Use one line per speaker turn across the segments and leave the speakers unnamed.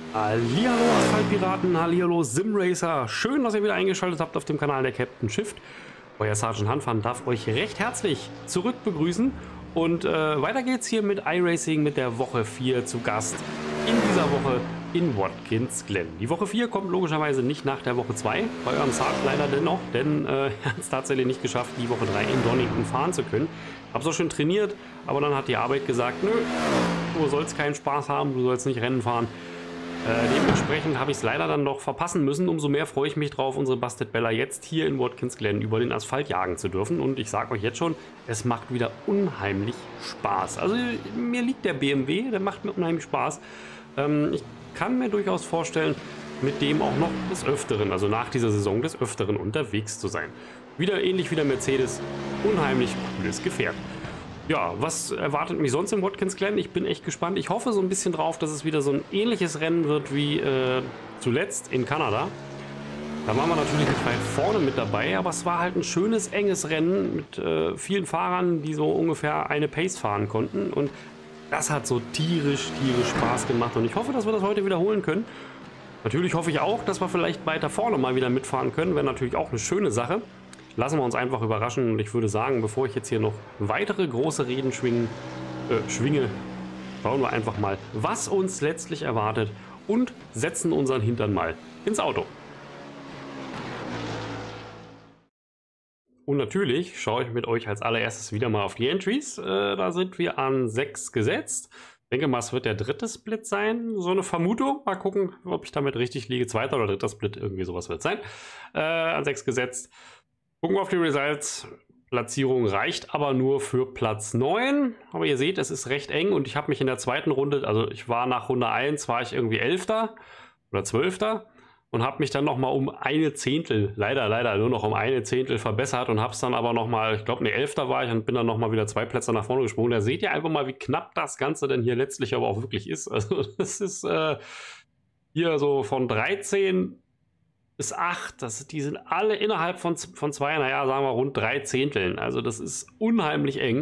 Hallihallo Asphaltpiraten, hallihallo Simracer. Schön, dass ihr wieder eingeschaltet habt auf dem Kanal der Captain Shift. Euer Sergeant Hanfan darf euch recht herzlich zurück begrüßen. Und weiter geht's hier mit iRacing mit der Woche 4 zu Gast in dieser Woche in Watkins Glen. Die Woche 4 kommt logischerweise nicht nach der Woche 2, bei eurem Sergeant leider dennoch, denn er hat es tatsächlich nicht geschafft, die Woche 3 in Donington fahren zu können. Hab's auch schon trainiert, aber dann hat die Arbeit gesagt, nö, du sollst keinen Spaß haben, du sollst nicht Rennen fahren. Dementsprechend habe ich es leider dann doch verpassen müssen. Umso mehr freue ich mich drauf, unsere Busted Bella jetzt hier in Watkins Glen über den Asphalt jagen zu dürfen. Und ich sage euch jetzt schon, es macht wieder unheimlich Spaß. Also mir liegt der BMW, der macht mir unheimlich Spaß. Ich kann mir durchaus vorstellen, mit dem auch noch des Öfteren, also nach dieser Saison des Öfteren unterwegs zu sein. Wieder ähnlich wie der Mercedes, unheimlich cooles Gefährt. Ja, was erwartet mich sonst im Watkins Glen? Ich bin echt gespannt. Ich hoffe so ein bisschen drauf, dass es wieder so ein ähnliches Rennen wird wie zuletzt in Kanada. Da waren wir natürlich nicht weit vorne mit dabei, aber es war halt ein schönes, enges Rennen mit vielen Fahrern, die so ungefähr eine Pace fahren konnten. Und das hat so tierisch Spaß gemacht. Und ich hoffe, dass wir das heute wiederholen können. Natürlich hoffe ich auch, dass wir vielleicht weiter vorne mal wieder mitfahren können. Wäre natürlich auch eine schöne Sache. Lassen wir uns einfach überraschen und ich würde sagen, bevor ich jetzt hier noch weitere große Reden schwinge, schauen wir einfach mal, was uns letztlich erwartet und setzen unseren Hintern mal ins Auto. Und natürlich schaue ich mit euch als allererstes wieder mal auf die Entries. Da sind wir an 6 gesetzt. Ich denke mal, es wird der dritte Split sein. So eine Vermutung. Mal gucken, ob ich damit richtig liege. Zweiter oder dritter Split, irgendwie sowas wird es sein. An 6 gesetzt. Gucken wir auf die Results. Platzierung reicht aber nur für Platz 9. Aber ihr seht, es ist recht eng und ich habe mich in der zweiten Runde, also ich war nach Runde 1, war ich irgendwie 11. oder 12. und habe mich dann nochmal um eine Zehntel, leider nur noch um eine Zehntel verbessert und habe es dann aber nochmal, ich glaube, 11. war ich und bin dann nochmal wieder 2 Plätze nach vorne gesprungen. Da seht ihr einfach mal, wie knapp das Ganze denn hier letztlich aber auch wirklich ist. Also das ist hier so von 13 bis 8, die sind alle innerhalb von 2, naja, sagen wir rund 3 Zehnteln. Also das ist unheimlich eng.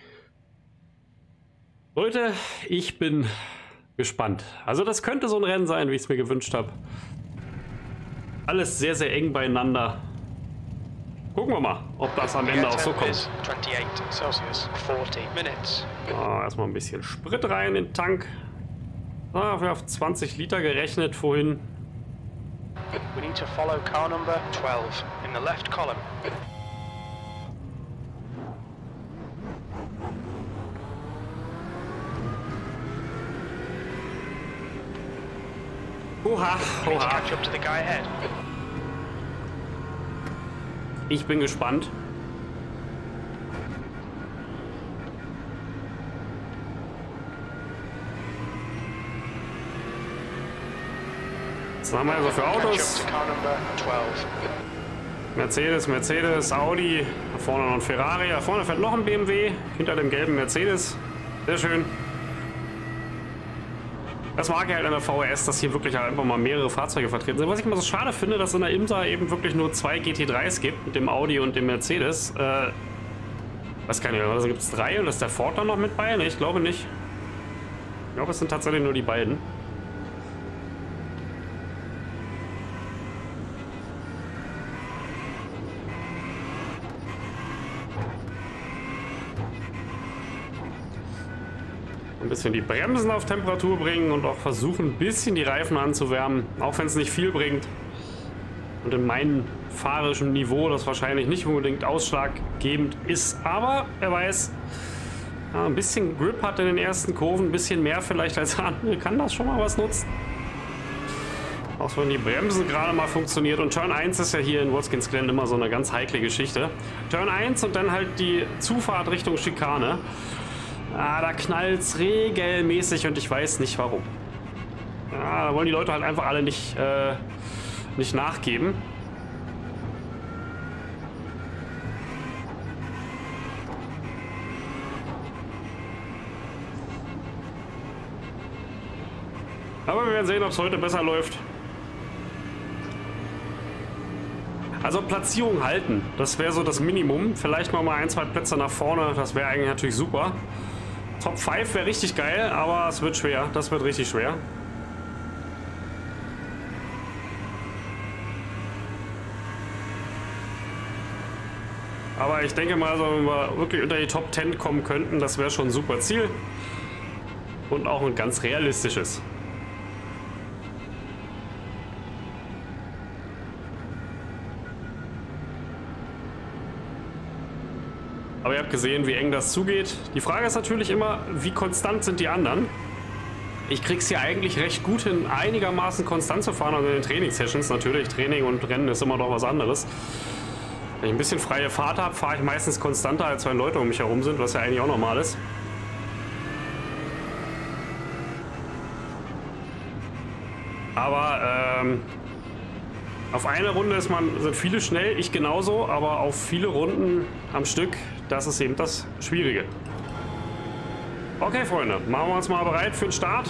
Leute, ich bin gespannt. Also das könnte so ein Rennen sein, wie ich es mir gewünscht habe. Alles sehr eng beieinander. Gucken wir mal, ob das am Ende auch so kommt. Erstmal ein bisschen Sprit rein in den Tank. Wir auf 20 Liter gerechnet vorhin.
We need to follow car number 12 in the left column.
Oha.
Catch up to the guy ahead.
Ich bin gespannt. Was haben wir also für Autos? Mercedes, Audi, da vorne noch ein Ferrari, da vorne fährt noch ein BMW, hinter dem gelben Mercedes. Sehr schön. Das mag ich halt an der VRS, dass hier wirklich einfach mal mehrere Fahrzeuge vertreten sind. Was ich immer so schade finde, dass in der IMSA eben wirklich nur 2 GT3s gibt, mit dem Audi und dem Mercedes. Weiß gar nicht, also gibt es 3 und ist der Ford dann noch mit bei? Ne, ich glaube nicht. Ich glaube, es sind tatsächlich nur die beiden. Ein bisschen die Bremsen auf Temperatur bringen und auch versuchen, ein bisschen die Reifen anzuwärmen, auch wenn es nicht viel bringt. Und in meinem fahrischen Niveau das wahrscheinlich nicht unbedingt ausschlaggebend ist, aber wer weiß, ein bisschen Grip hat in den ersten Kurven, ein bisschen mehr vielleicht als andere, kann das schon mal was nutzen. Auch wenn die Bremsen gerade mal funktioniert. Und Turn 1 ist ja hier in Watkins Glen immer so eine ganz heikle Geschichte. Turn 1 und dann halt die Zufahrt Richtung Schikane. Da knallt es regelmäßig und ich weiß nicht warum. Da wollen die Leute halt einfach alle nicht nachgeben. Aber wir werden sehen, ob es heute besser läuft. Also Platzierung halten, das wäre so das Minimum. Vielleicht noch mal 1, 2 Plätze nach vorne, das wäre eigentlich natürlich super. Top 5 wäre richtig geil, aber es wird schwer. Das wird richtig schwer. Aber ich denke mal, also, wenn wir wirklich unter die Top 10 kommen könnten, das wäre schon ein super Ziel. Und auch ein ganz realistisches. Aber ihr habt gesehen, wie eng das zugeht. Die Frage ist natürlich immer, wie konstant sind die anderen? Ich krieg's hier eigentlich recht gut hin, einigermaßen konstant zu fahren, also in den Trainingssessions natürlich. Training und Rennen ist immer noch was anderes. Wenn ich ein bisschen freie Fahrt habe, fahre ich meistens konstanter, als wenn Leute um mich herum sind, was ja eigentlich auch normal ist. Aber auf eine Runde sind viele schnell, ich genauso, aber auf viele Runden am Stück, das ist eben das Schwierige. Okay, Freunde, machen wir uns mal bereit für den Start.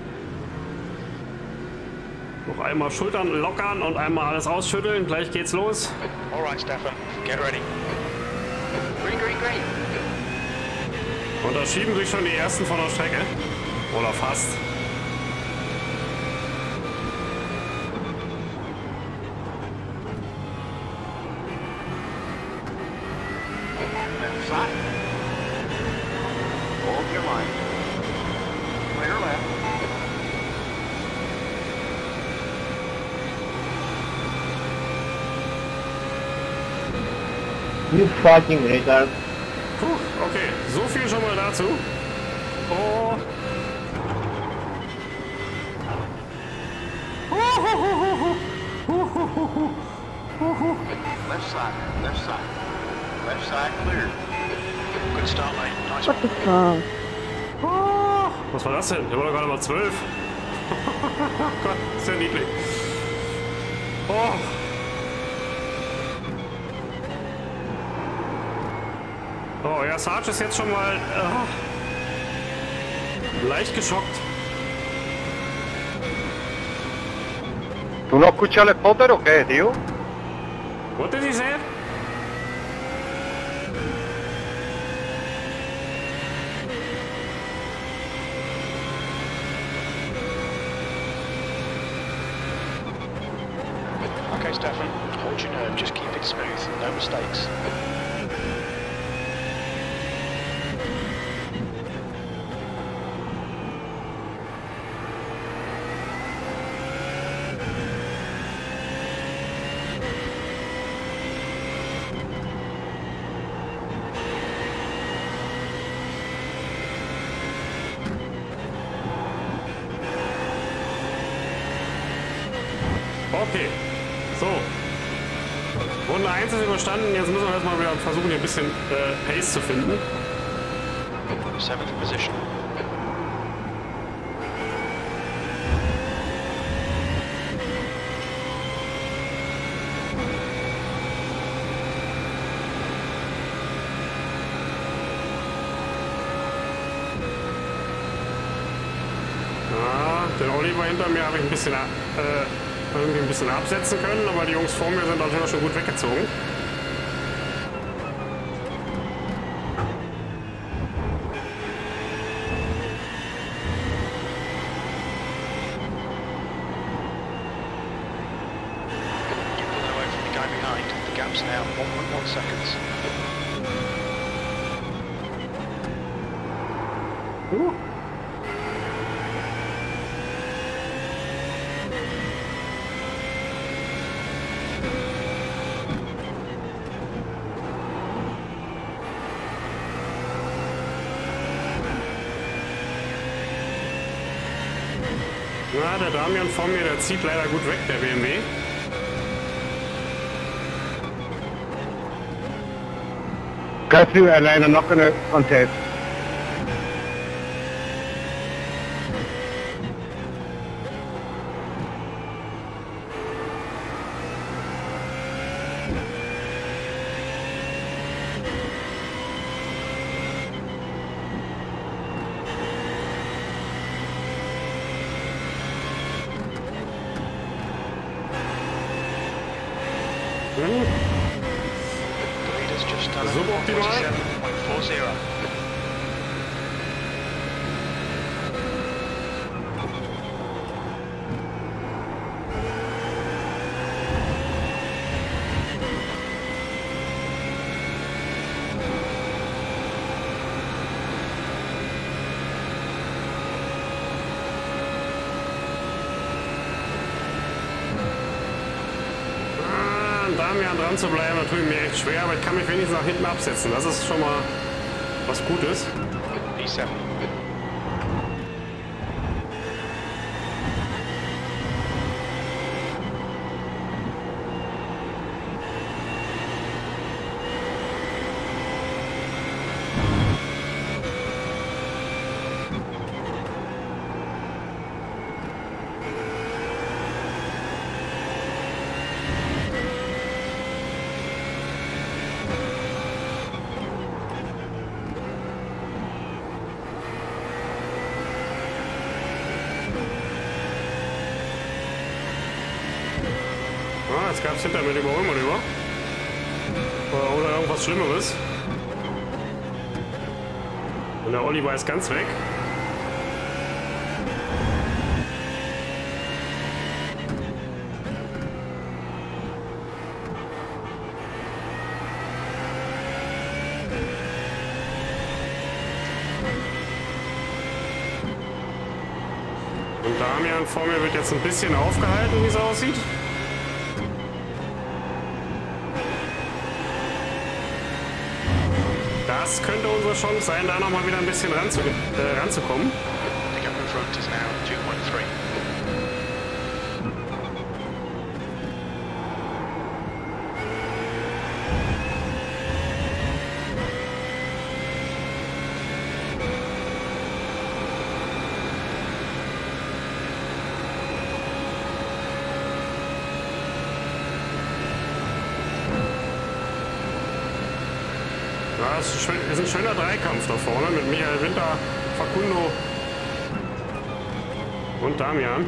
Noch einmal Schultern lockern und einmal alles ausschütteln. Gleich geht's los.
Alright, Stefan, get ready. Green, green, green.
Und da schieben sich schon die ersten von der Strecke. Oder fast.
Left side. Hold your line. Clear left.
You fucking retard.
Puh, okay, so viel schon mal dazu. Oh.
Left side, left side. Left side clear. Good start, mate. Nice
What
one.
the fuck?
Oh. Was war das denn? Der war doch gerade mal 12. Gott, ist ja niedlich. Oh. Oh, ja, Sarge ist jetzt schon mal leicht geschockt.
¿Tú no escuchas el spotter o qué, tío?
What did he say?
Okay, Stefan, hold your nerve. Just keep it smooth. No mistakes.
Okay, so. Runde 1 ist überstanden. Jetzt müssen wir erstmal wieder versuchen, hier ein bisschen Pace zu finden.
7th position.
Ja, den Oliver hinter mir habe ich irgendwie ein bisschen absetzen können, aber die Jungs vor mir sind natürlich auch schon gut weggezogen.
You're pulling away from the guy behind. The gap's now 1.1 seconds.
Na, der Damian vor mir, der zieht leider gut weg, der BMW.
Kannst du alleine noch eine Contest?
The leader's just done
Suboptimal.
47.40.
an Damian dran zu bleiben, das tut mir echt schwer, aber ich kann mich wenigstens nach hinten absetzen. Das ist schon mal was Gutes.
P7.
Jetzt gab es hinter mir den Überholmanöver. Oder irgendwas Schlimmeres. Und der Oliver ist ganz weg. Und Damian vor mir wird jetzt ein bisschen aufgehalten, wie es aussieht. Das könnte unsere Chance sein, da nochmal wieder ein bisschen ranzukommen.
The gap in front is now 2.3.
Ja, es ist ein schöner Dreikampf da vorne mit Michael Winter, Facundo und Damian.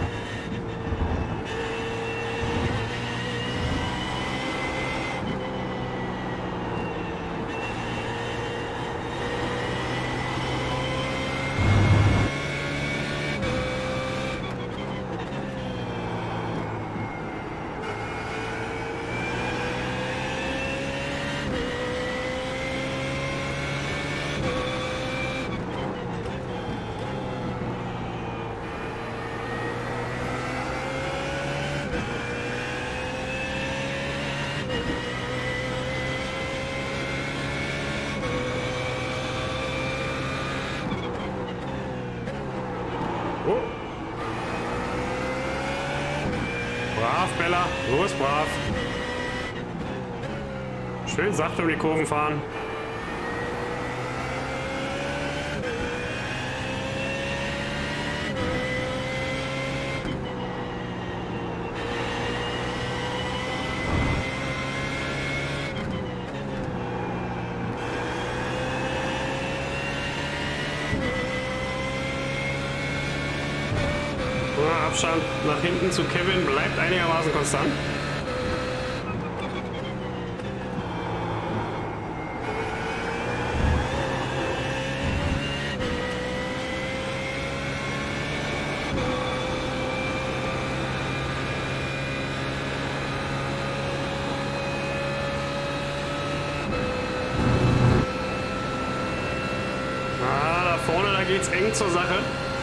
Oh. Brav, Bella. Los, brav. Schön sachte um die Kurven fahren. Abstand nach hinten zu Kevin bleibt einigermaßen konstant. Da vorne, da geht's eng zur Sache.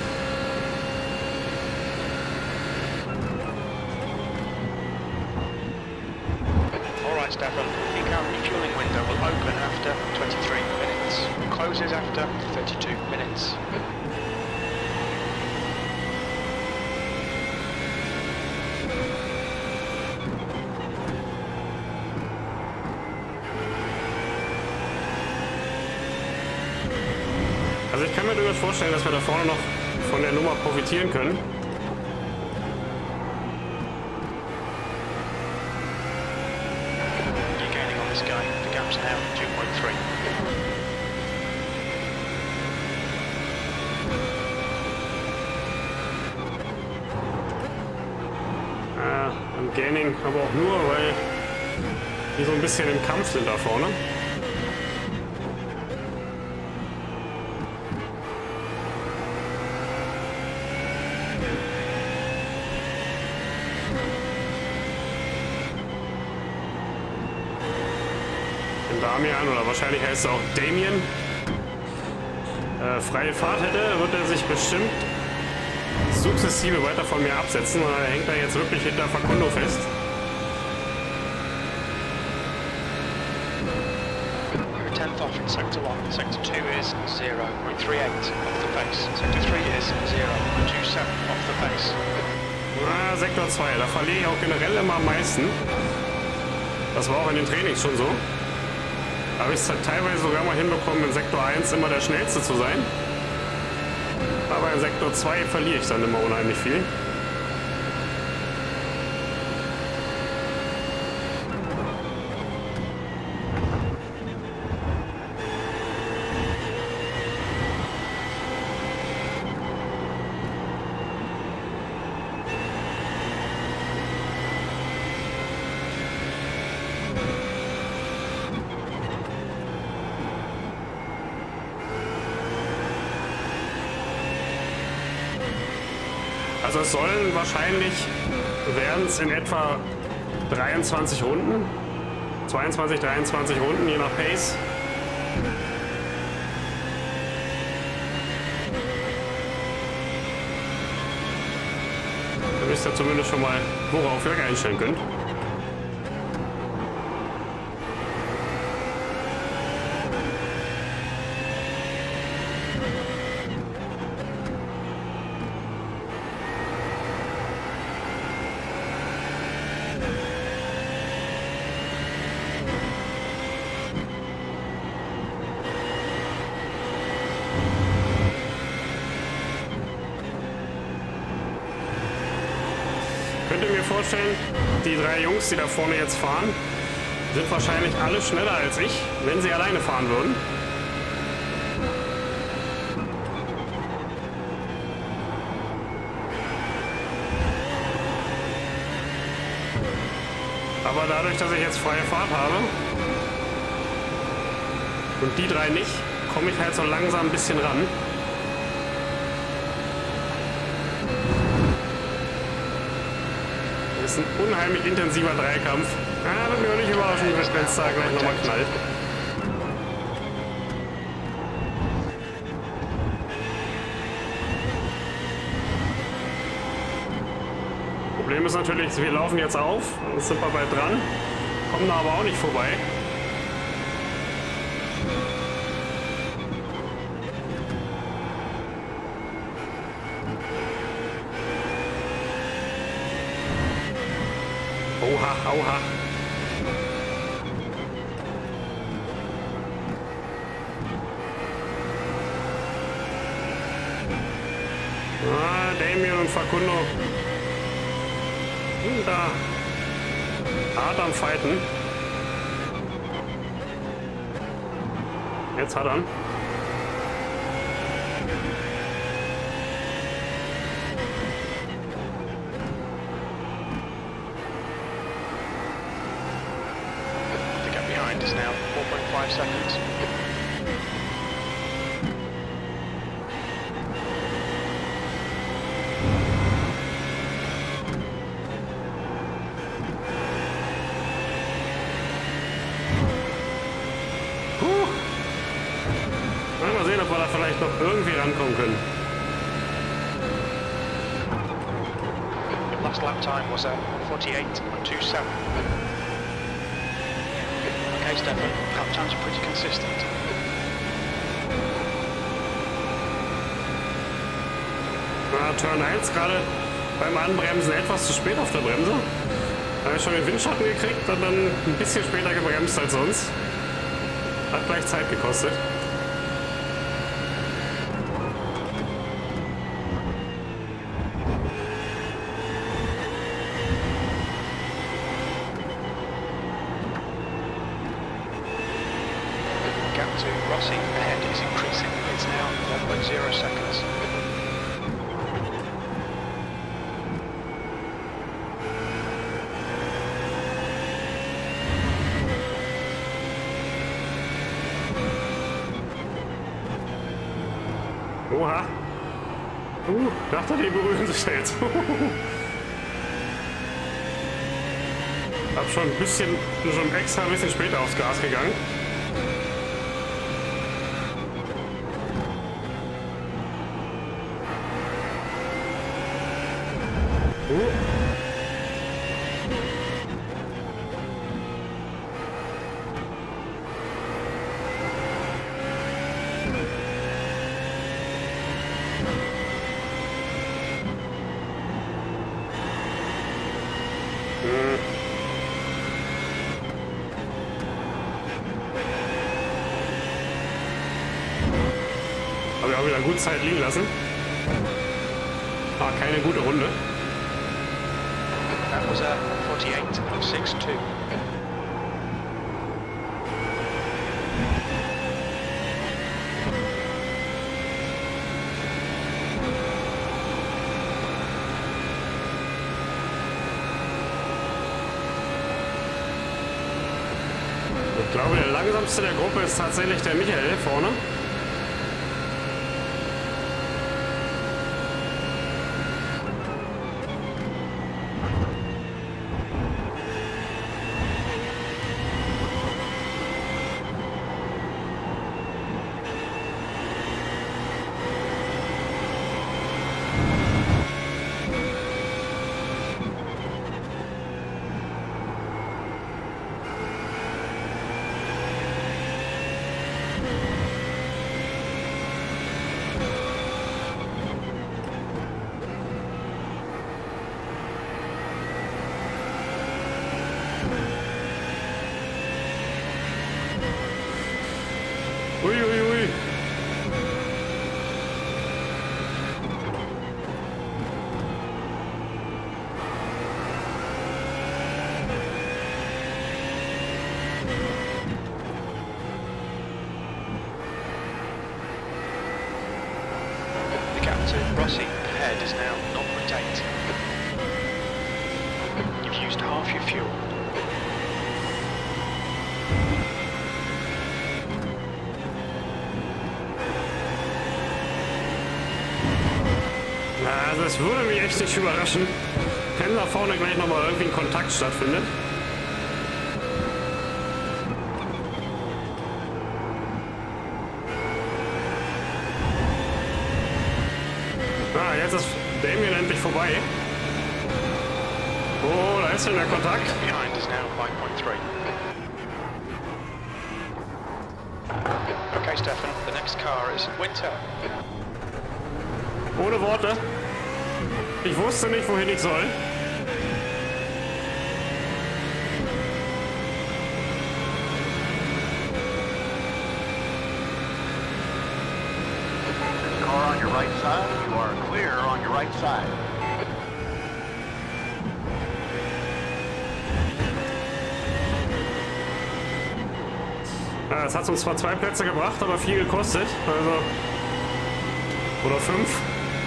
Stefan, the car refueling window will open after 23 minutes. Closes after 32 minutes.
Also ich kann mir durchaus vorstellen, dass wir da vorne noch von der Nummer profitieren können. Gaining, aber auch nur, weil die so ein bisschen im Kampf sind da vorne. Wenn Damian, oder wahrscheinlich heißt es auch Damien, freie Fahrt hätte, wird er sich bestimmt sukzessive weiter von mir absetzen, weil er hängt da jetzt wirklich hinter Facundo fest.
length off in Sector 1. Sector 2 is 0.38 off the pace. Sector 3 is 0.27 off the pace.
Sektor 2, da verliere ich auch generell immer am meisten. Das war auch in den Trainings schon so. Da habe ich es teilweise sogar mal hinbekommen, in Sektor 1 immer der Schnellste zu sein. Aber in Sektor 2 verliere ich dann immer unheimlich viel. Also es sollen wahrscheinlich, werden es in etwa 23 Runden, 22, 23 Runden, je nach Pace. Da wisst ihr zumindest schon mal, worauf ihr euch einstellen könnt. Könnt ihr mir vorstellen, die drei Jungs, die da vorne jetzt fahren, sind wahrscheinlich alle schneller als ich, wenn sie alleine fahren würden. Aber dadurch, dass ich jetzt freie Fahrt habe und die drei nicht, komme ich halt so langsam ein bisschen ran. Das ist ein unheimlich intensiver Dreikampf. Ja, das wird mir auch nicht überraschen, wenn es da gleich nochmal knallt. Problem ist natürlich, wir laufen jetzt auf, jetzt sind wir bald dran, kommen da aber auch nicht vorbei. Oha, oha. Damien und Facundo sind da hart am Fighten. Jetzt hat er ihn.
Is now 4.5 seconds.
Mal sehen, ob wir da vielleicht noch irgendwie rankommen können.
Last lap time was 48.27. Okay, Stefan, lap times are pretty consistent.
Turn 1 gerade beim Anbremsen etwas zu spät auf der Bremse. Da habe ich schon den Windschatten gekriegt und dann ein bisschen später gebremst als sonst. Hat gleich Zeit gekostet.
Gap to Rossi ahead is increasing. It's now 1.0 seconds.
Oha. Dachte, die berühren sich da jetzt. Hab schon extra ein bisschen später aufs Gas gegangen. Ja, wieder gut Zeit liegen lassen. War keine gute Runde.
That was a 48.62.
Ich glaube, der langsamste der Gruppe ist tatsächlich der Michael vorne. Ui, ui, ui.
The gap to Rossi ahead is now 0.8. You've used half your fuel.
Also es würde mich echt nicht überraschen, wenn da vorne gleich nochmal irgendwie ein Kontakt stattfindet. Ah, jetzt ist Damien endlich vorbei. Oh, da ist schon der Kontakt.
Behind is now 5.3. Okay, Stefan, the next car is Winter.
Ohne Worte. Ich wusste nicht, wohin ich soll.
Car on your right side. You are clear on your right side.
Ja, das hat uns zwar 2 Plätze gebracht, aber viel gekostet. Also. Oder 5.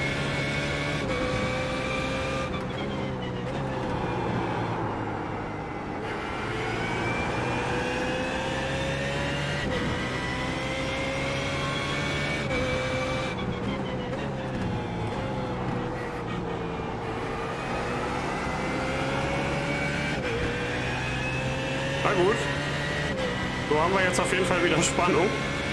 Na gut. So haben wir jetzt auf jeden Fall wieder Spannung.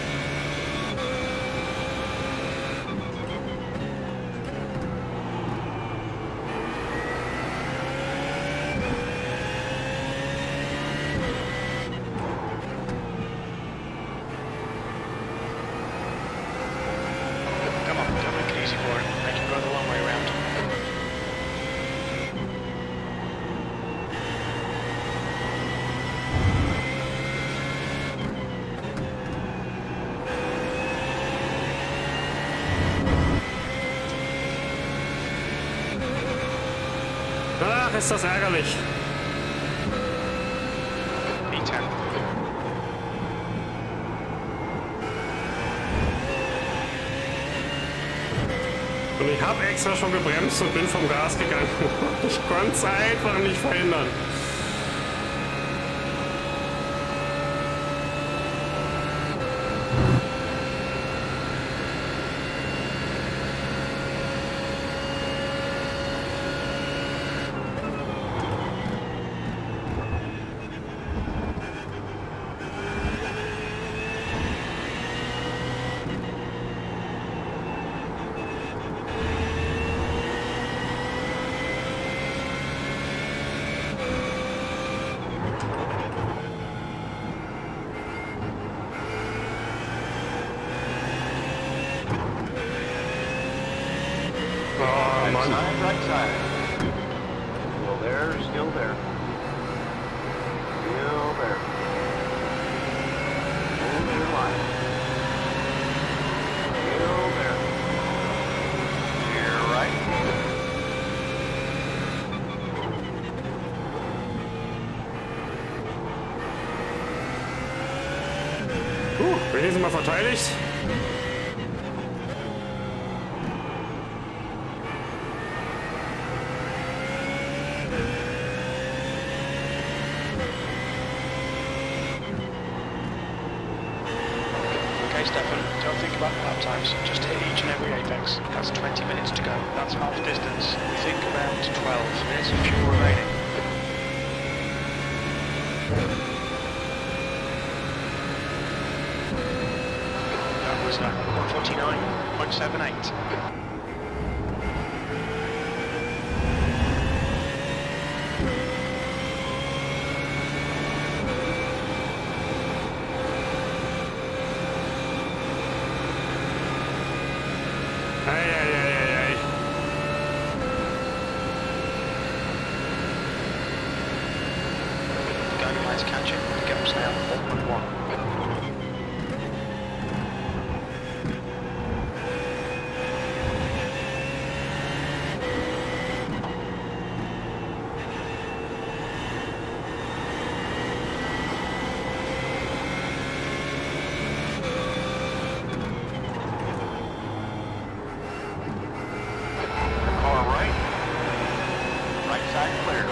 Come on, don't make it easy for him. Make him go the long way around.
Ach, ist das ärgerlich.
E10.
Und ich habe extra schon gebremst und bin vom Gas gegangen. Ich konnte es einfach nicht verhindern. Oh,
Right
Mann.
side, right side. Still there, still there. Still there. Hold your line. Still there.
Wir hier sind mal verteidigt.
Okay, Stefan, don't think about lap times. Just hit each and every apex. That's 20 minutes to go. That's half distance. We think around 12 minutes of fuel remaining. That was 149.78. Guiding lights catching. Get up now. 1.1.
Car right. Right side clear.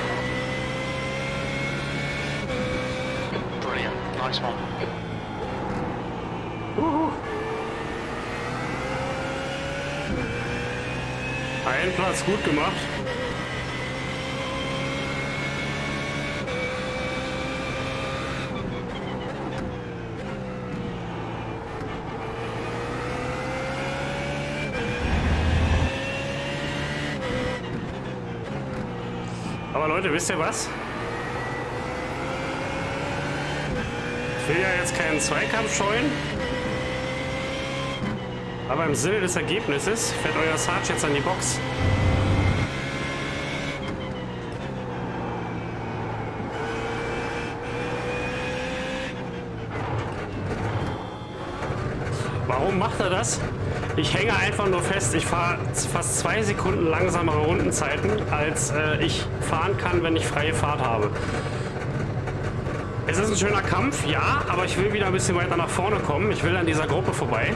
Brilliant. Nice one.
Ein Platz gut gemacht. Aber Leute, wisst ihr was? Ich will ja jetzt keinen Zweikampf scheuen. Aber im Sinne des Ergebnisses fährt euer Sarge jetzt an die Box. Warum macht er das? Ich hänge einfach nur fest. Ich fahre fast 2 Sekunden langsamere Rundenzeiten, als ich fahren kann, wenn ich freie Fahrt habe. Es ist ein schöner Kampf, ja, aber ich will wieder ein bisschen weiter nach vorne kommen. Ich will an dieser Gruppe vorbei.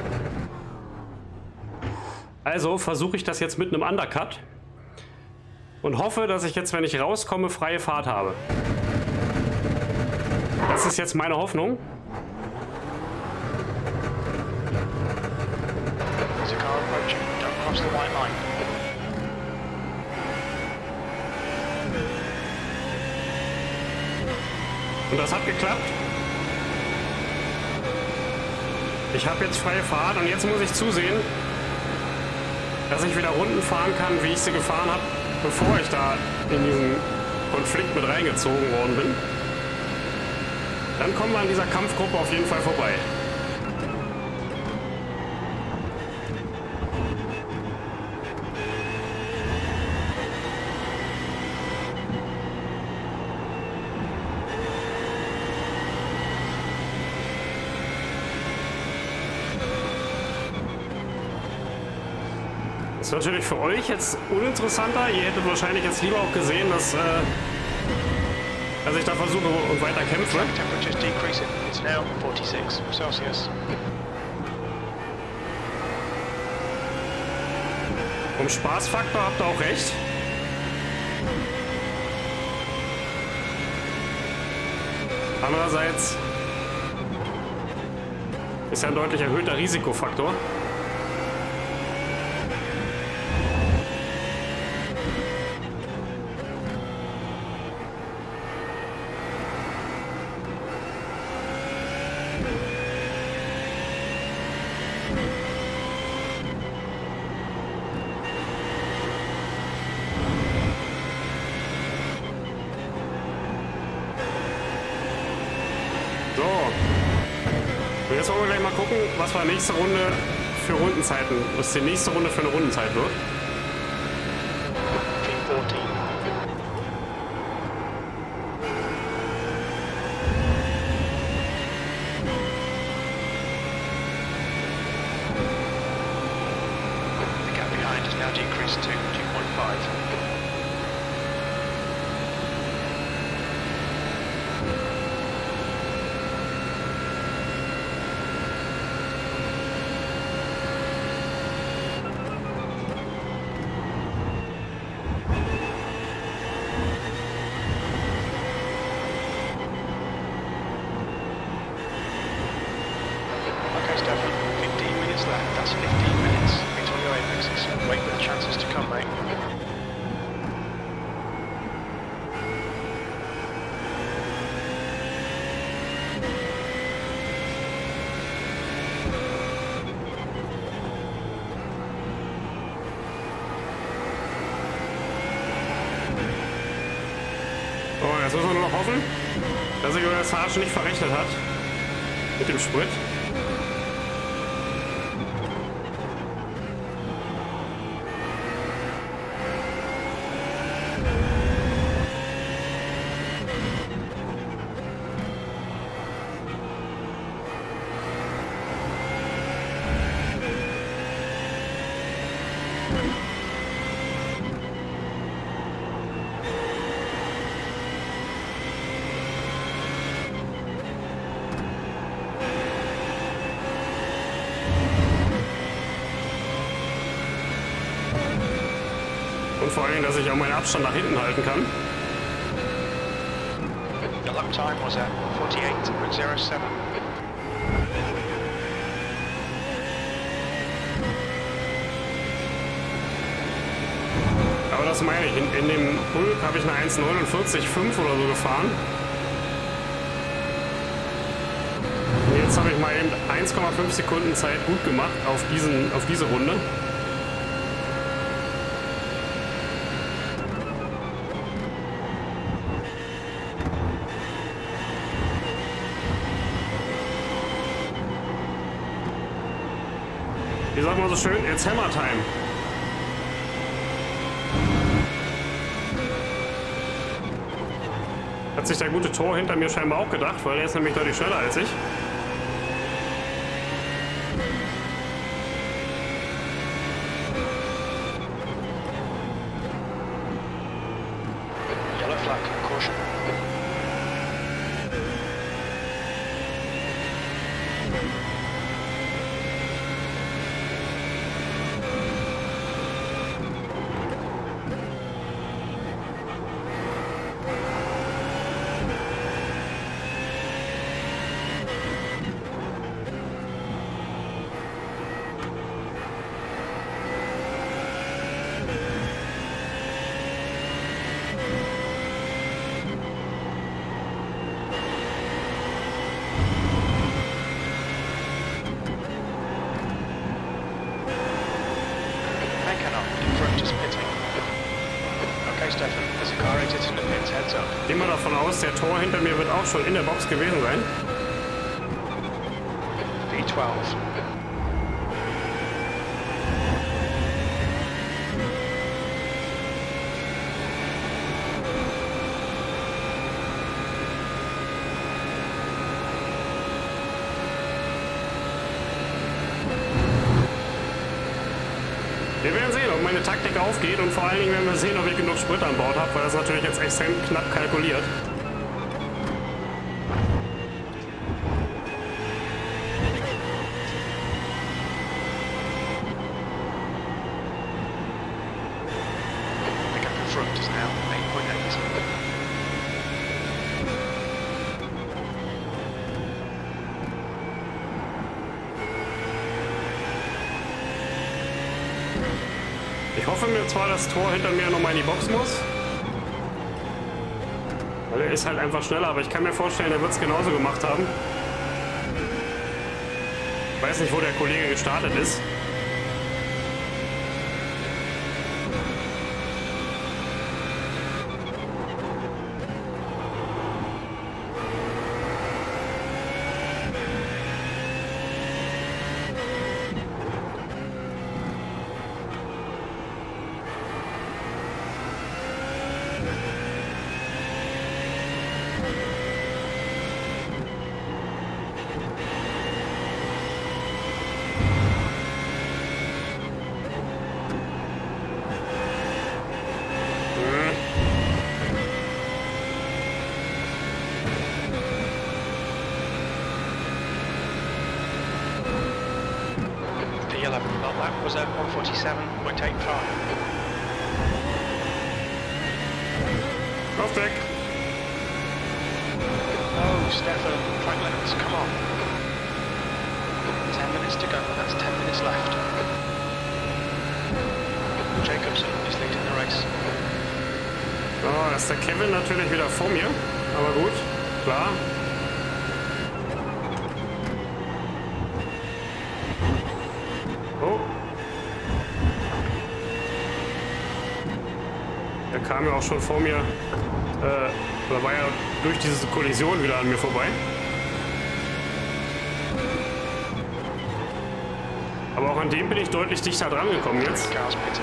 Also versuche ich das jetzt mit einem Undercut und hoffe, dass ich jetzt, wenn ich rauskomme, freie Fahrt habe. Das ist jetzt meine Hoffnung.
There's a car approaching. Don't cross the white line.
Und das hat geklappt. Ich habe jetzt freie Fahrt und jetzt muss ich zusehen, dass ich wieder Runden fahren kann, wie ich sie gefahren habe, bevor ich da in diesen Konflikt mit reingezogen worden bin. Dann kommen wir an dieser Kampfgruppe auf jeden Fall vorbei. Das ist natürlich für euch jetzt uninteressanter. Ihr hättet wahrscheinlich jetzt lieber auch gesehen, dass ich da versuche und weiter kämpfe.
Temperature's decreasing. It's now 46 Celsius.
Vom Spaßfaktor habt ihr auch recht. Andererseits ist ja ein deutlich erhöhter Risikofaktor. So. Und jetzt wollen wir gleich mal gucken, was wir nächste Runde für Rundenzeiten, was die nächste Runde für eine Rundenzeit wird.
P14. The gap behind has now decreased to 2.5.
hoffen, dass sich euer Sergeant nicht verrechnet hat mit dem Sprit. Und vor allem, dass ich auch meinen Abstand nach hinten halten kann.
The lap time was at 48.07.
Aber das meine ich. In dem Pulk habe ich eine 1,49,5 oder so gefahren. Und jetzt habe ich mal eben 1,5 Sekunden Zeit gut gemacht auf diese Runde. Wie sagt man so schön? It's Hammer Time. Hat sich der gute Tor hinter mir scheinbar auch gedacht, weil er ist nämlich deutlich schneller als ich.
Yellow flag, caution.
Gehen wir davon aus, der Tor hinter mir wird auch schon in der Box gewesen sein.
V12.
Wir werden sehen, ob meine Taktik aufgeht und vor allen Dingen werden wir sehen, ob ich genug Sprit an Bord habe, weil das natürlich jetzt extrem knapp kalkuliert.
The gap in front is now 8.8.
Ich hoffe mir zwar, dass Tor hinter mir nochmal in die Box muss. Weil er ist halt einfach schneller, aber ich kann mir vorstellen, er wird es genauso gemacht haben. Ich weiß nicht, wo der Kollege gestartet ist.
That was at 147.85.
Auf Deck.
Oh, Stefan, track limits, come on. 10 minutes to go, that's 10 minutes left. Jacobsen is leading the race.
Oh, da ist der Kevin natürlich wieder vor mir. Aber gut, klar. Oh. Der kam ja auch schon vor mir Da war ja durch diese Kollision wieder an mir vorbei. Aber auch an dem bin ich deutlich dichter dran gekommen jetzt.
Cars pitting.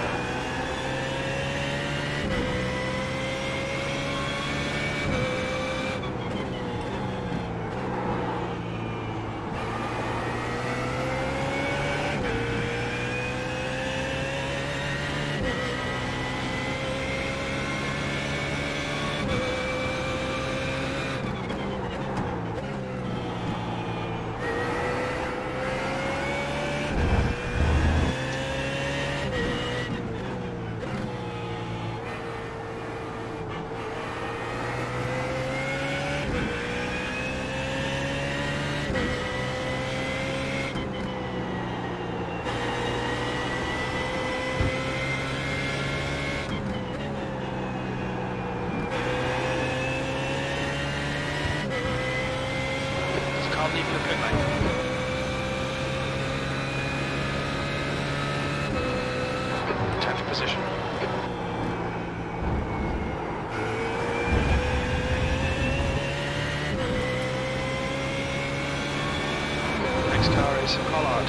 Can't leave the pit lane. 10th position. Next car is Collard.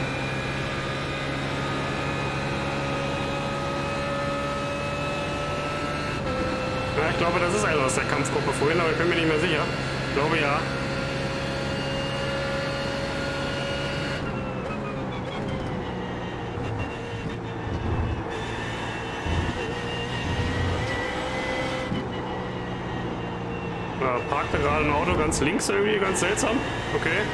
Ja, ich glaube, das ist einer aus der Kampfgruppe vorhin, aber ich bin mir nicht mehr sicher. Ich glaube ja. Ja, parkte gerade ein Auto ganz links irgendwie, ganz seltsam. Okay.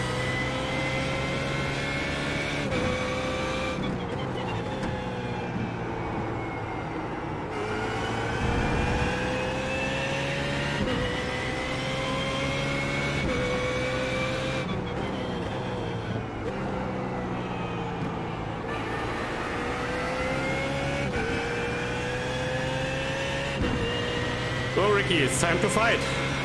So, Ricky, it's time to fight.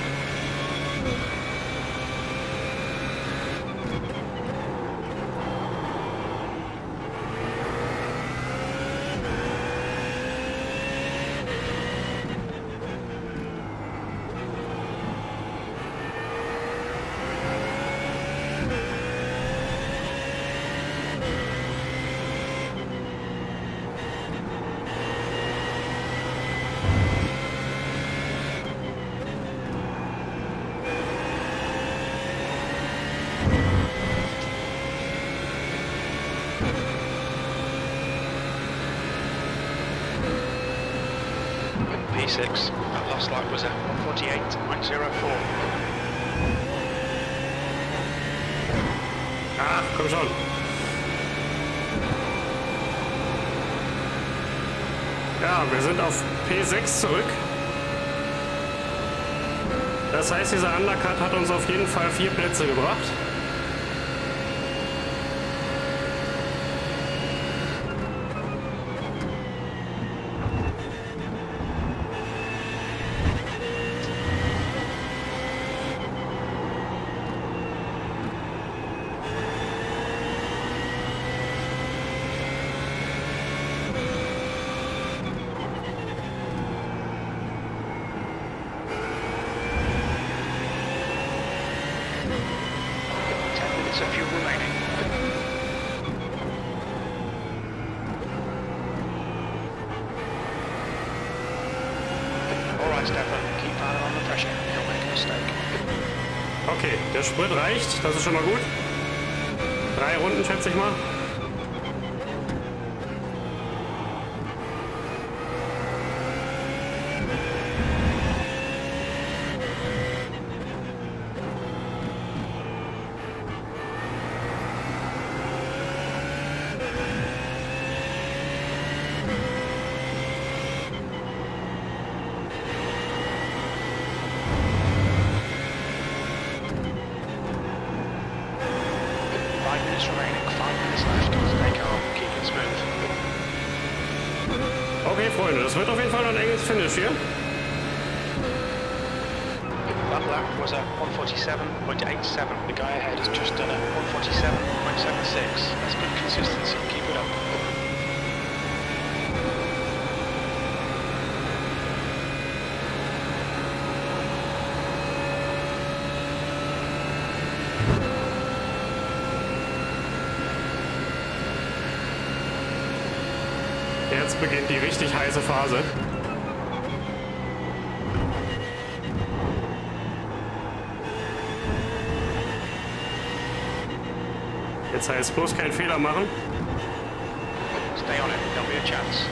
P6, that last lap was at 148.04.
Ach, komm schon. Ja, wir sind auf P6 zurück. Das heißt, dieser Undercut hat uns auf jeden Fall 4 Plätze gebracht.
A few remaining. All right, Stefan, keep Tyler on the pressure. He'll make a mistake.
Okay, der Sprit reicht, das ist schon mal gut. 3 Runden, schätze ich mal. Okay, Freunde, das wird auf jeden Fall ein enges Finish hier.
That lap was at 147.87. The guy ahead has just done a 147.76. That's good consistency. Keep it up.
jetzt beginnt die richtig heiße Phase. Jetzt heißt bloß keinen Fehler machen.
Stay on it, there'll be a chance.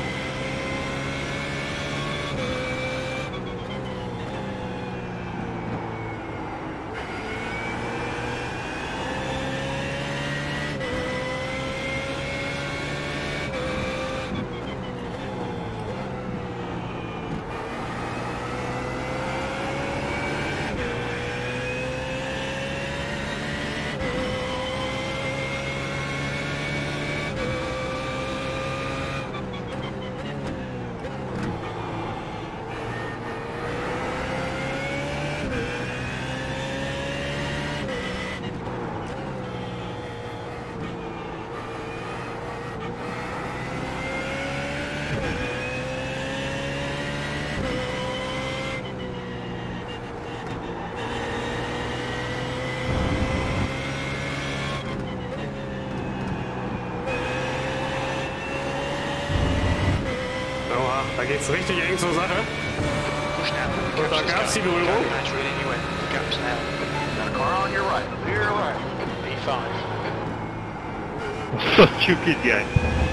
Da geht's richtig eng zur Sache.
Push now.
Und da gab's die Berührung.
That's really new in. Gaps now.
Got a car on your right. Clear left.
B5.
So stupid guy.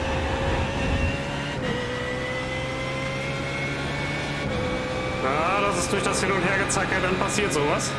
Ja, das ist durch das Hin- und Hergezacker, dann passiert sowas.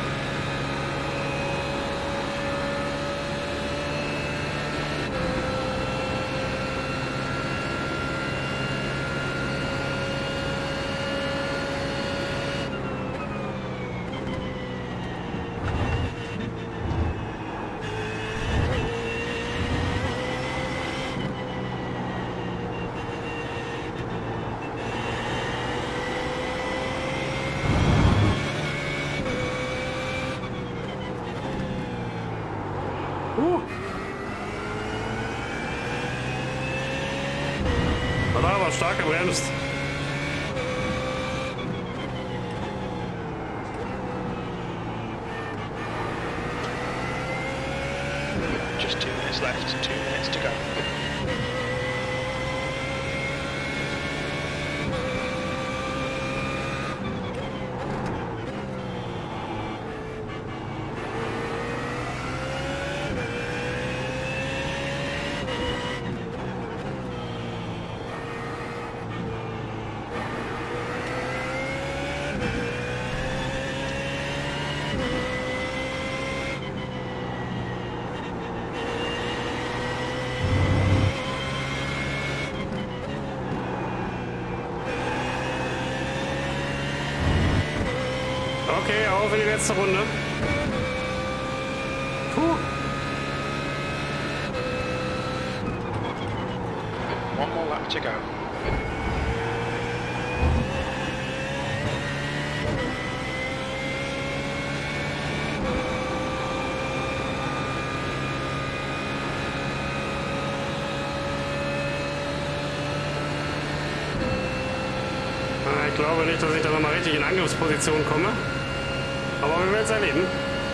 Hat er aber stark gebremst.
Just 2 minutes left. 2 minutes to go.
Okay, auf in die letzte Runde. Puh.
One more lap to go.
Ich glaube nicht, dass ich da nochmal richtig in Angriffsposition komme. Aber wir werden es erleben.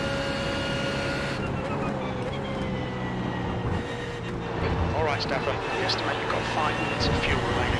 All right, Stefan. We estimate you've got 5 minutes of fuel remaining.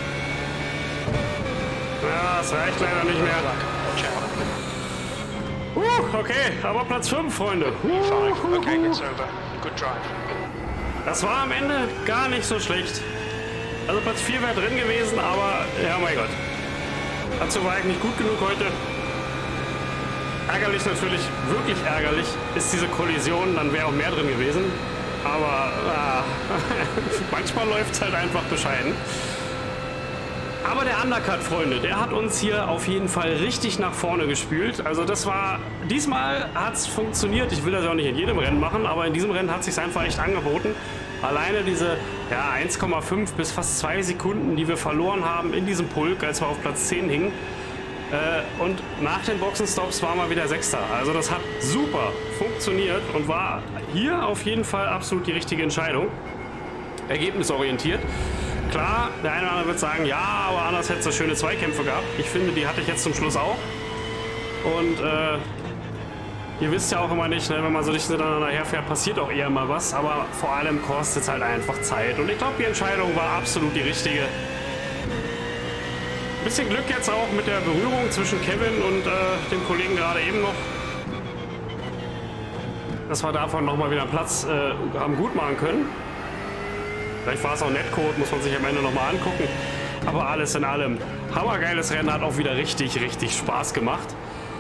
Ja, das reicht leider nicht mehr.
Watch out.
Okay, aber Platz 5, Freunde.
Fine. Okay, it's over. Good drive.
Das war am Ende gar nicht so schlecht. Also Platz 4 wäre drin gewesen, aber ja, mein Gott. Dazu war ich nicht gut genug heute. Ärgerlich natürlich, wirklich ärgerlich ist diese Kollision, dann wäre auch mehr drin gewesen. Aber manchmal läuft es halt einfach bescheiden. Aber der Undercut, Freunde, der hat uns hier auf jeden Fall richtig nach vorne gespült. Also das war, diesmal hat es funktioniert. Ich will das ja auch nicht in jedem Rennen machen, aber in diesem Rennen hat es sich einfach echt angeboten. Alleine diese 1,5 bis fast 2 Sekunden, die wir verloren haben in diesem Pulk, als wir auf Platz 10 hingen. Und nach den Boxenstops waren wir wieder Sechster. Also das hat super funktioniert und war hier auf jeden Fall absolut die richtige Entscheidung. Ergebnisorientiert. Klar, der eine oder andere wird sagen, ja, aber anders hätte es schöne Zweikämpfe gehabt. Ich finde, die hatte ich jetzt zum Schluss auch. Und ihr wisst ja auch immer nicht, ne, wenn man so dicht miteinander herfährt, passiert auch eher mal was. Aber vor allem kostet es halt einfach Zeit. Und ich glaube, die Entscheidung war absolut die richtige. Ein bisschen Glück jetzt auch mit der Berührung zwischen Kevin und dem Kollegen gerade eben noch. Dass wir davon nochmal wieder Platz haben gut machen können. Vielleicht war es auch Netcode, muss man sich am Ende nochmal angucken. Aber alles in allem, hammergeiles Rennen, hat auch wieder richtig, richtig Spaß gemacht.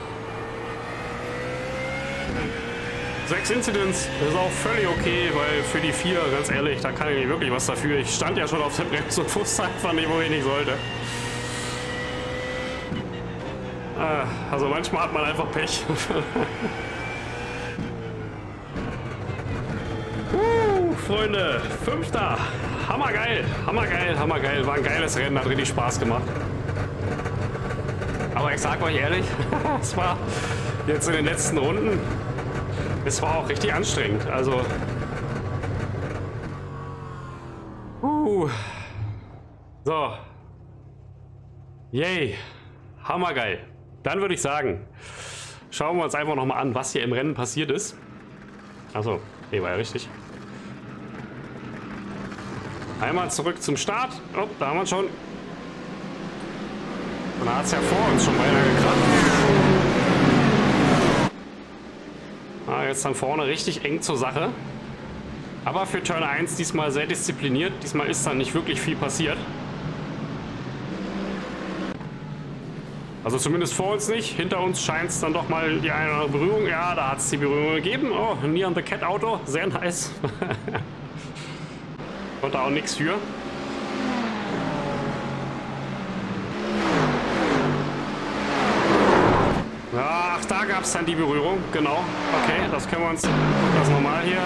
6 Incidents ist auch völlig okay, weil für die 4, ganz ehrlich, da kann ich nicht wirklich was dafür. Ich stand ja schon auf der Bremse und wusste einfach nicht, wo ich nicht sollte. Also manchmal hat man einfach Pech. Freunde, 5. Hammergeil, hammergeil, hammergeil. War ein geiles Rennen, hat richtig Spaß gemacht. Aber ich sag euch ehrlich, es war jetzt in den letzten Runden, es war auch richtig anstrengend. Also, so, yay, hammergeil. Dann würde ich sagen, schauen wir uns einfach nochmal an, was hier im Rennen passiert ist. Achso, nee, war ja richtig. Einmal zurück zum Start. Oh, da haben wir schon. Und da hat es ja vor uns schon weiter gekracht. Jetzt dann vorne richtig eng zur Sache. Aber für Turn 1 diesmal sehr diszipliniert. Diesmal ist dann nicht wirklich viel passiert. Also zumindest vor uns nicht. Hinter uns scheint es dann doch mal die eine oder andere Berührung. Ja, da hat es die Berührung gegeben. Oh, Neon the Cat Auto. Sehr nice. Konnte auch nichts für. Ach, da gab es dann die Berührung. Genau. Okay, das können wir uns... Das nochmal hier.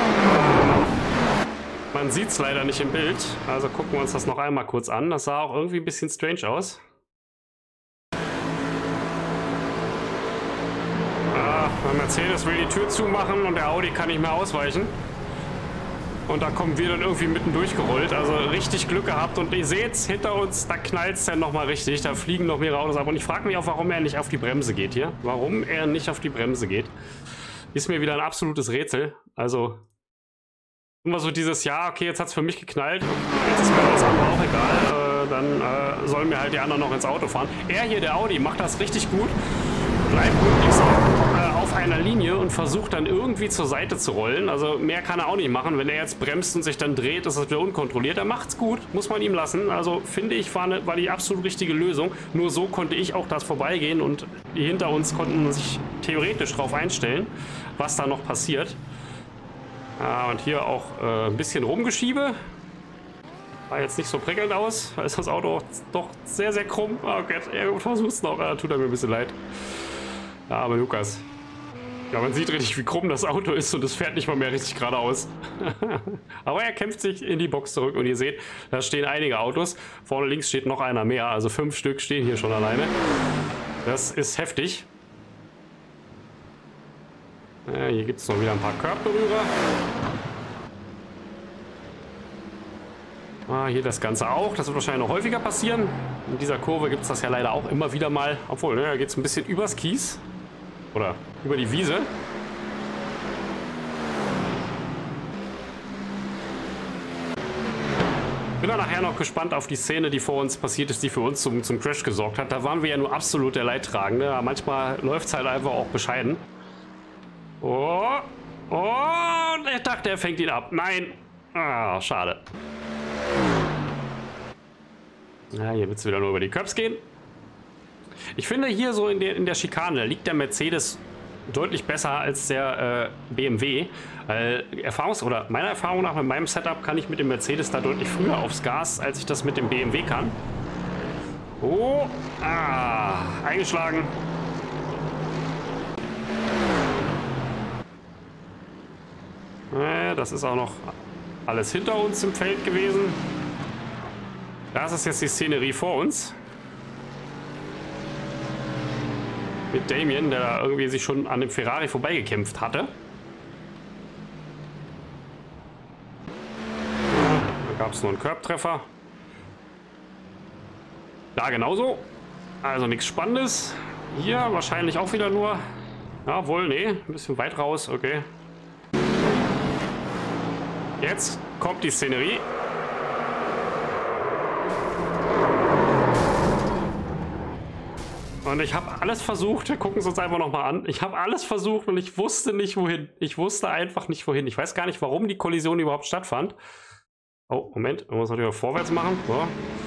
Man sieht es leider nicht im Bild. Also gucken wir uns das noch einmal kurz an. Das sah auch irgendwie ein bisschen strange aus. Der Mercedes will die Tür zumachen und der Audi kann nicht mehr ausweichen. Und da kommen wir dann irgendwie mitten durchgerollt. Also richtig Glück gehabt. Und ihr seht es, hinter uns, da knallt es dann nochmal richtig. Da fliegen noch mehrere Autos ab. Und ich frage mich auch, warum er nicht auf die Bremse geht hier. Warum er nicht auf die Bremse geht. Ist mir wieder ein absolutes Rätsel. Also immer so dieses, ja, okay, jetzt hat es für mich geknallt. Jetzt ist mir alles andere auch egal. Dann sollen mir halt die anderen noch ins Auto fahren. Er hier, der Audi, macht das richtig gut. Bleibt möglichst auf einer Linie und versucht dann irgendwie zur Seite zu rollen. Also mehr kann er auch nicht machen. Wenn er jetzt bremst und sich dann dreht, ist das wieder unkontrolliert. Er macht's gut, muss man ihm lassen. Also finde ich, war die absolut richtige Lösung. Nur so konnte ich auch das vorbeigehen und die hinter uns konnten sich theoretisch darauf einstellen, was da noch passiert. Ja, und hier auch ein bisschen Rumgeschiebe. Sah jetzt nicht so prickelnd aus. Da ist das Auto auch doch sehr, sehr krumm. Oh Gott, er versucht es noch. Tut er mir ein bisschen leid. Ja, aber Lukas. Ja, man sieht richtig, wie krumm das Auto ist und es fährt nicht mal mehr richtig geradeaus. Aber er kämpft sich in die Box zurück und ihr seht, da stehen einige Autos. Vorne links steht noch einer mehr, also 5 Stück stehen hier schon alleine. Das ist heftig. Ja, hier gibt es noch wieder ein paar Curbberührer. Hier das Ganze auch. Das wird wahrscheinlich noch häufiger passieren. In dieser Kurve gibt es das ja leider auch immer wieder mal. Obwohl, ne, da geht es ein bisschen übers Kies. Oder über die Wiese. Bin dann nachher noch gespannt auf die Szene, die vor uns passiert ist, die für uns zum Crash gesorgt hat. Da waren wir ja nur absolut der Leidtragende. Aber manchmal läuft es halt einfach auch bescheiden. Oh, und ich dachte, er fängt ihn ab. Nein. Ah, schade. Ja, hier wird es wieder nur über die Curbs gehen. Ich finde hier so in der Schikane liegt der Mercedes deutlich besser als der BMW. Weil meiner Erfahrung nach mit meinem Setup kann ich mit dem Mercedes da deutlich früher aufs Gas, als ich das mit dem BMW kann. Oh, eingeschlagen. Das ist auch noch alles hinter uns im Feld gewesen. Das ist jetzt die Szenerie vor uns. Mit Damien, der da irgendwie sich schon an dem Ferrari vorbeigekämpft hatte. Da gab es nur einen Curbtreffer. Da genauso. Also nichts Spannendes. Hier wahrscheinlich auch wieder nur. Jawohl, nee, ein bisschen weit raus, okay. Jetzt kommt die Szenerie. Und ich habe alles versucht, wir gucken es uns einfach nochmal an. Ich habe alles versucht und ich wusste nicht wohin. Ich wusste einfach nicht wohin. Ich weiß gar nicht, warum die Kollision überhaupt stattfand. Oh, Moment, man muss natürlich auch vorwärts machen. So.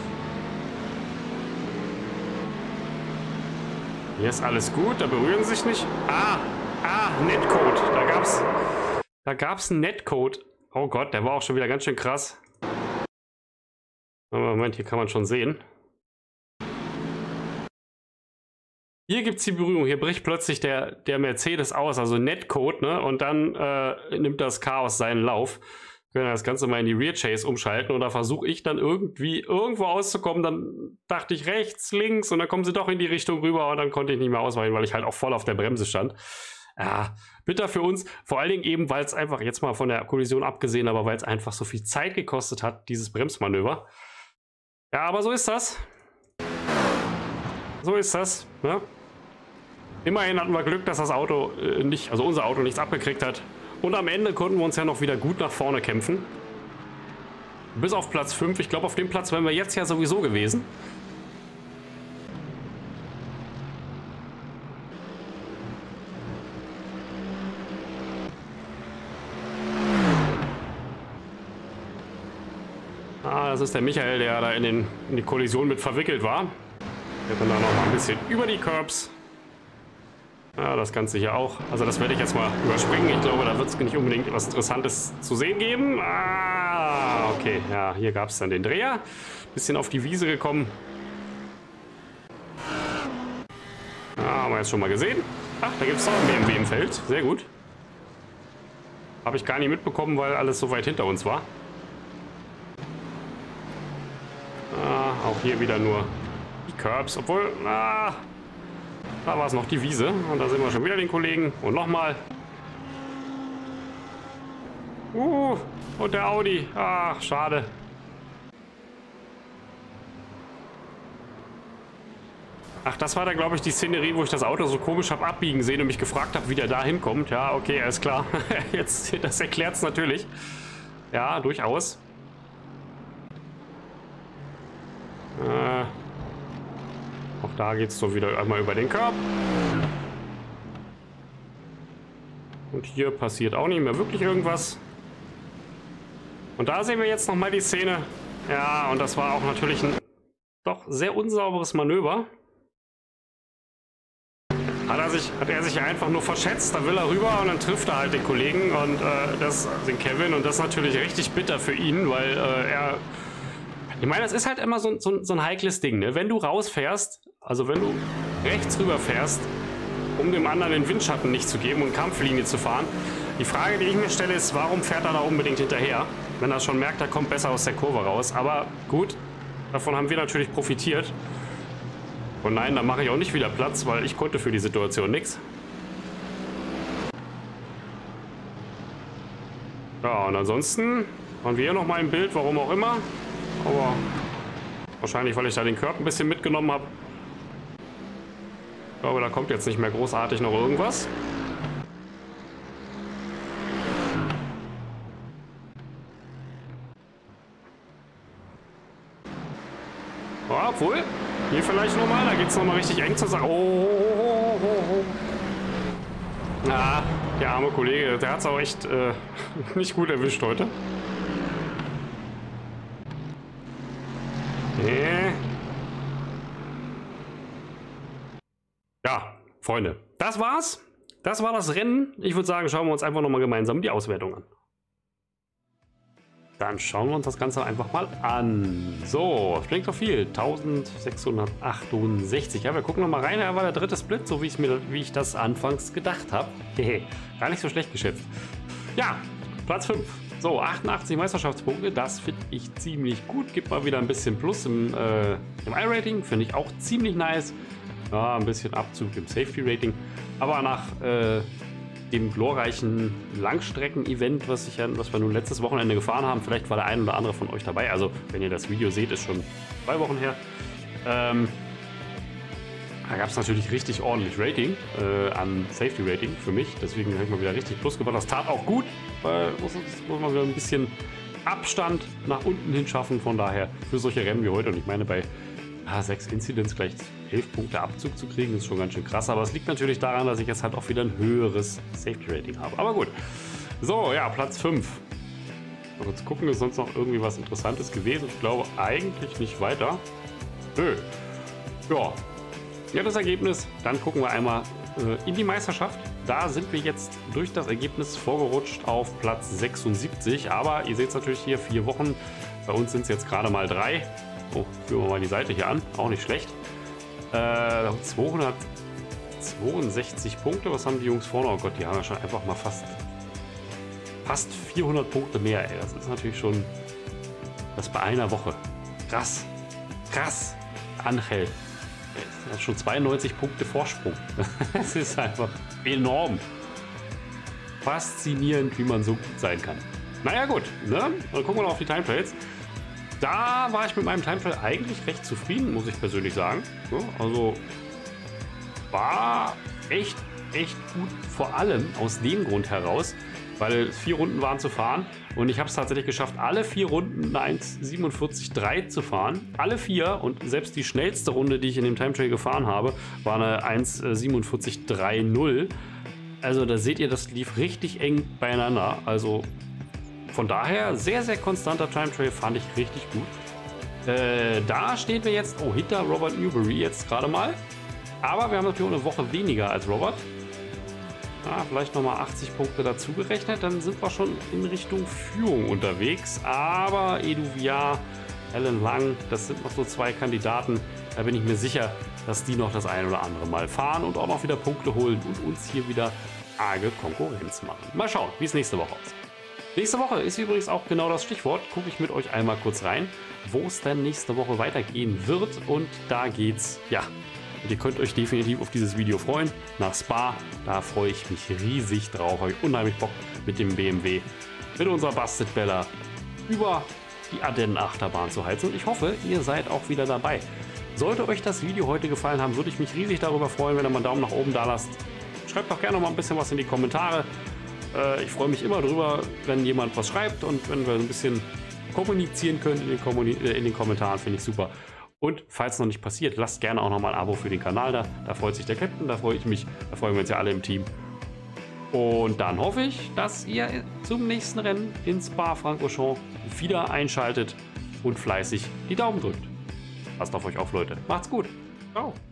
Hier ist alles gut, da berühren sie sich nicht. Netcode. Da gab's einen Netcode. Oh Gott, der war auch schon wieder ganz schön krass. Moment, hier kann man schon sehen. Hier gibt es die Berührung, hier bricht plötzlich der Mercedes aus, also Netcode, ne? Und dann nimmt das Chaos seinen Lauf. Wir können das Ganze mal in die Rear Chase umschalten und da versuche ich dann irgendwo auszukommen. Dann dachte ich rechts, links und dann kommen sie doch in die Richtung rüber und dann konnte ich nicht mehr ausweichen, weil ich halt auch voll auf der Bremse stand. Ja, bitter für uns, vor allen Dingen eben, weil es einfach, jetzt mal von der Kollision abgesehen, aber weil es einfach so viel Zeit gekostet hat, dieses Bremsmanöver. Ja, aber so ist das. So ist das, ne? Immerhin hatten wir Glück, dass das Auto unser Auto nichts abgekriegt hat. Und am Ende konnten wir uns ja noch wieder gut nach vorne kämpfen. Bis auf Platz 5. Ich glaube, auf dem Platz wären wir jetzt ja sowieso gewesen. Das ist der Michael, der da in die Kollision mit verwickelt war. Wir können da noch mal ein bisschen über die Curbs. Ja, das Ganze hier auch. Also das werde ich jetzt mal überspringen. Ich glaube, da wird es nicht unbedingt etwas Interessantes zu sehen geben. Okay. Ja, hier gab es dann den Dreher. Bisschen auf die Wiese gekommen. Haben wir jetzt schon mal gesehen. Ach, da gibt es doch einen BMW im Feld. Sehr gut. Habe ich gar nicht mitbekommen, weil alles so weit hinter uns war. Auch hier wieder nur die Curbs. Obwohl, da war es noch die Wiese. Und da sehen wir schon wieder den Kollegen. Und nochmal. Und der Audi. Ach, schade. Ach, das war da, glaube ich, die Szenerie, wo ich das Auto so komisch habe abbiegen sehen und mich gefragt habe, wie der da hinkommt. Ja, okay, alles klar. Jetzt, das erklärt es natürlich. Ja, durchaus. Auch da geht es so wieder einmal über den Curb. Und hier passiert auch nicht mehr wirklich irgendwas. Und da sehen wir jetzt nochmal die Szene. Ja, und das war auch natürlich ein doch sehr unsauberes Manöver. Hat er sich einfach nur verschätzt, da will er rüber und dann trifft er halt den Kollegen und den Kevin, und das ist natürlich richtig bitter für ihn, weil ich meine, das ist halt immer so ein heikles Ding, ne? Wenn du rausfährst, also wenn du rechts rüber fährst, um dem anderen den Windschatten nicht zu geben und Kampflinie zu fahren, die Frage, die ich mir stelle, ist, warum fährt er da unbedingt hinterher, wenn er schon merkt, er kommt besser aus der Kurve raus. Aber gut, davon haben wir natürlich profitiert. Und nein, da mache ich auch nicht wieder Platz, weil ich konnte für die Situation nichts. Ja, und ansonsten waren wir hier nochmal im Bild, warum auch immer. Aber wahrscheinlich, weil ich da den Curb ein bisschen mitgenommen habe. Ich glaube, da kommt jetzt nicht mehr großartig noch irgendwas. Ja, obwohl, hier vielleicht nochmal, da geht es nochmal richtig eng zur Sache. Oh. Ja, der arme Kollege, der hat es auch echt nicht gut erwischt heute. Nee. Ja, Freunde, das war's. Das war das Rennen. Ich würde sagen, schauen wir uns einfach nochmal gemeinsam die Auswertung an. Dann schauen wir uns das Ganze einfach mal an. So, das klingt doch viel. 1668. Ja, wir gucken nochmal rein. Er war der dritte Split, so wie ich das anfangs gedacht habe. Gar nicht so schlecht geschätzt. Ja, Platz 5. So, 88 Meisterschaftspunkte. Das finde ich ziemlich gut. Gibt mal wieder ein bisschen Plus im I-Rating. Finde ich auch ziemlich nice. Ja, ein bisschen Abzug im Safety-Rating. Aber nach dem glorreichen Langstrecken-Event, was wir nun letztes Wochenende gefahren haben, vielleicht war der ein oder andere von euch dabei. Also, wenn ihr das Video seht, ist schon 2 Wochen her. Da gab es natürlich richtig ordentlich Rating an Safety-Rating für mich. Deswegen habe ich mal wieder richtig Plus gemacht. Das tat auch gut, weil muss man wieder ein bisschen Abstand nach unten hin schaffen. Von daher für solche Rennen wie heute. Und ich meine, bei 6 Incidents gleich 11 Punkte Abzug zu kriegen, ist schon ganz schön krass. Aber es liegt natürlich daran, dass ich jetzt halt auch wieder ein höheres Safety-Rating habe. Aber gut. So, ja, Platz 5. Mal kurz gucken, ist sonst noch irgendwie was Interessantes gewesen? Ich glaube eigentlich nicht weiter. Nö. Ja. Ja, das Ergebnis. Dann gucken wir einmal in die Meisterschaft. Da sind wir jetzt durch das Ergebnis vorgerutscht auf Platz 76. Aber ihr seht es natürlich hier, 4 Wochen. Bei uns sind es jetzt gerade mal 3. Oh, führen wir mal die Seite hier an. Auch nicht schlecht. 262 Punkte. Was haben die Jungs vorne? Oh Gott, die haben ja schon einfach mal fast 400 Punkte mehr. Ey. Das ist natürlich schon das bei einer Woche. Krass. Krass. Angel. Er hat schon 92 Punkte Vorsprung. Das ist einfach enorm. Faszinierend, wie man so gut sein kann. Naja gut, ne? Dann gucken wir noch auf die Timetrails. Da war ich mit meinem Timetrail eigentlich recht zufrieden, muss ich persönlich sagen. Ja, also war echt gut, vor allem aus dem Grund heraus, weil 4 Runden waren zu fahren und ich habe es tatsächlich geschafft, alle 4 Runden eine 1,47,3 zu fahren. Alle 4 und selbst die schnellste Runde, die ich in dem Timetrail gefahren habe, war eine 1,47,30. Also da seht ihr, das lief richtig eng beieinander. Also von daher, sehr, sehr konstanter Timetrail, fand ich richtig gut. Da stehen wir jetzt, hinter Robert Newberry jetzt gerade mal. Aber wir haben natürlich auch eine Woche weniger als Robert. Vielleicht nochmal 80 Punkte dazu gerechnet, dann sind wir schon in Richtung Führung unterwegs. Aber Edu Viar, Alan Lang, das sind noch so 2 Kandidaten. Da bin ich mir sicher, dass die noch das ein oder andere Mal fahren und auch noch wieder Punkte holen und uns hier wieder arge Konkurrenz machen. Mal schauen, wie es nächste Woche aussieht. Nächste Woche ist übrigens auch genau das Stichwort. Gucke ich mit euch einmal kurz rein, wo es dann nächste Woche weitergehen wird. Und da geht's, ja, und ihr könnt euch definitiv auf dieses Video freuen. Nach Spa, da freue ich mich riesig drauf. Habe ich unheimlich Bock mit dem BMW, mit unserer Busted Bella über die Ardennen-Achterbahn zu heizen. Und ich hoffe, ihr seid auch wieder dabei. Sollte euch das Video heute gefallen haben, würde ich mich riesig darüber freuen, wenn ihr mal einen Daumen nach oben da lasst. Schreibt doch gerne noch mal ein bisschen was in die Kommentare. Ich freue mich immer drüber, wenn jemand was schreibt und wenn wir ein bisschen kommunizieren können in den Kommentaren, finde ich super. Und falls noch nicht passiert, lasst gerne auch noch mal ein Abo für den Kanal da. Da freut sich der Captain, da freue ich mich, da freuen wir uns ja alle im Team. Und dann hoffe ich, dass ihr zum nächsten Rennen in Spa-Francorchamps wieder einschaltet und fleißig die Daumen drückt. Passt auf euch auf, Leute. Macht's gut. Ciao.